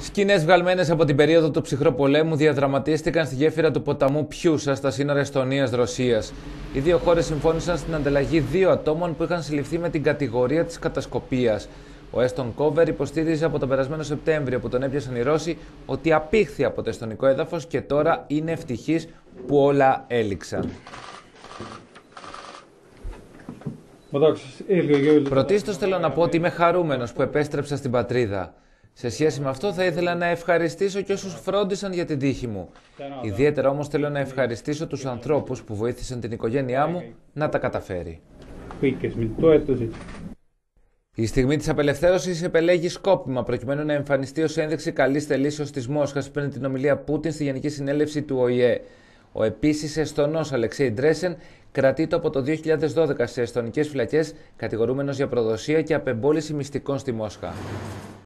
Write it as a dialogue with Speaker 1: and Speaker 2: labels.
Speaker 1: Σκηνές βγαλμένες από την περίοδο του ψυχροπολέμου διαδραματίστηκαν στη γέφυρα του ποταμού Πιούσα στα σύνορα Εστονίας-Ρωσίας. Οι δύο χώρες συμφώνησαν στην ανταλλαγή 2 ατόμων που είχαν συλληφθεί με την κατηγορία της κατασκοπίας. Ο Έστον Κόβερ υποστήριζε από τον περασμένο Σεπτέμβριο που τον έπιασαν οι Ρώσοι ότι απήχθη από το εστονικό έδαφος και τώρα είναι ευτυχής που όλα έληξαν. Πρωτίστως θέλω να πω ότι είμαι χαρούμενος που επέστρεψα στην πατρίδα. Σε σχέση με αυτό θα ήθελα να ευχαριστήσω και όσους φρόντισαν για την τύχη μου. Ιδιαίτερα όμως θέλω να ευχαριστήσω τους ανθρώπους που βοήθησαν την οικογένειά μου να τα καταφέρει. Η στιγμή της απελευθέρωσης επελέγει σκόπιμα προκειμένου να εμφανιστεί ως ένδειξη καλής θελήσεως της Μόσχας πριν την ομιλία Πούτιν στη Γενική Συνέλευση του ΟΗΕ. Ο επίσης Εστονός Αλεξέι Ντρέσεν κρατείται από το 2012 σε εστονικές φυλακές κατηγορούμενος για προδοσία και απεμπόληση μυστικών στη Μόσχα.